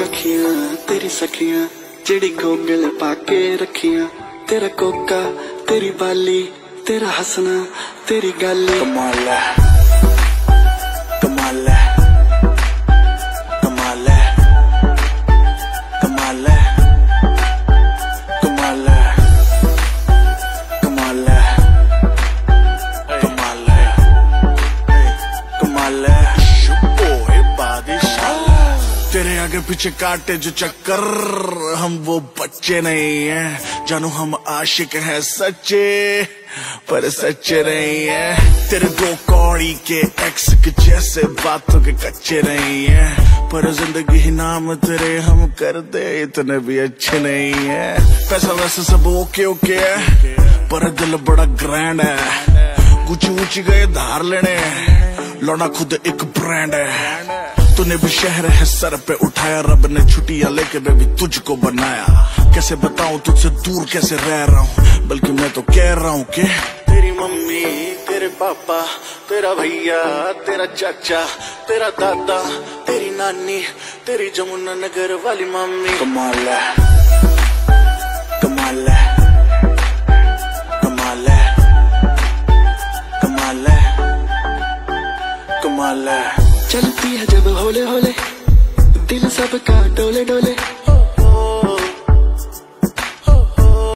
अखियां तेरी सखियां जेड़ी गोगल पाके रखियां तेरा कोका तेरी बाली तेरा हंसना तेरी गाली कमाल है कमाल है कमाल है कमाल है कमाल है कमाल है कमाल है कमाल है तेरे आगे पीछे काटे जो चक्कर हम वो बच्चे नहीं हैं जानू हम आशिक हैं सच्चे पर सच्चे नहीं हैं तेरे दो कौड़ी के एक्स के जैसे बातों के कच्चे नहीं हैं पर जिंदगी ही नाम तेरे हम कर दे इतने भी अच्छे नहीं हैं पैसा वैसे सब ओके ओके है पर दिल बड़ा ग्रैंड है गुची ऊंची गए धार लेने लौना खुद एक ब्रांड है तूने भी शहर है सर पे उठाया रब ने छुट्टियां लेके बेबी तुझको बनाया कैसे बताऊं तुझसे दूर कैसे रह रहा हूँ बल्कि मैं तो कह रहा हूँ कि तेरी मम्मी तेरे पापा तेरा भैया तेरा चाचा तेरा दादा तेरी नानी तेरी जमुना नगर वाली मम्मी कमाल है कमाल है कमाल है कमाल है कमाल है चलती है जब होले होले दिल सबका डोले डोले